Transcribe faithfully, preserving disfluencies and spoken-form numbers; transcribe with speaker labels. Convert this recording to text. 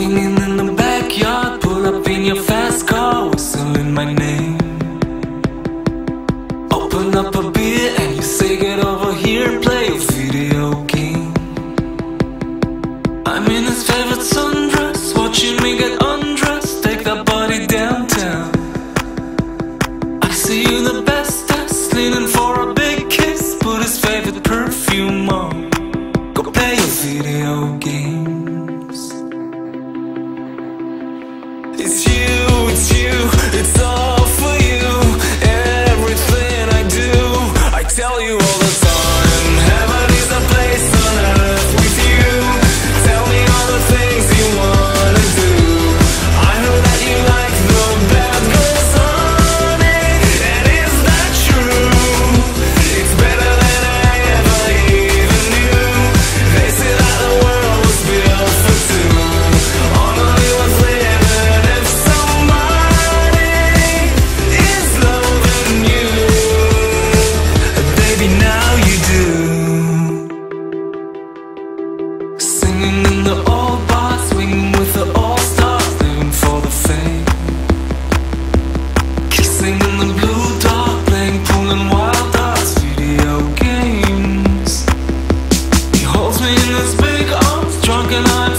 Speaker 1: Singing in the backyard, pull up in your fast car, whistling my name. Open up a beer and you say get over here and play a video game. I'm in his favorite sundress, watching me get undressed, take that body downtown. I see you the bestest, leaning for a big kiss, put his favorite perfume on, go play your video games. It's you, it's you, it's all for you. Everything I do, I tell you all the time. Heaven is a place on earth with you. Tell me all the things you wanna do. I heard that you like the bad girls, honey, and is that true? It's better than I ever even knew. They say that the world was built for two, only one's living if somebody is loving you. Baby, now you do. Singing in the old bar, swinging with the all-stars, living for the fame. Kissing in the blue dark, playing pool and wild darts, video games. He holds me in his big arms, drunk and I'm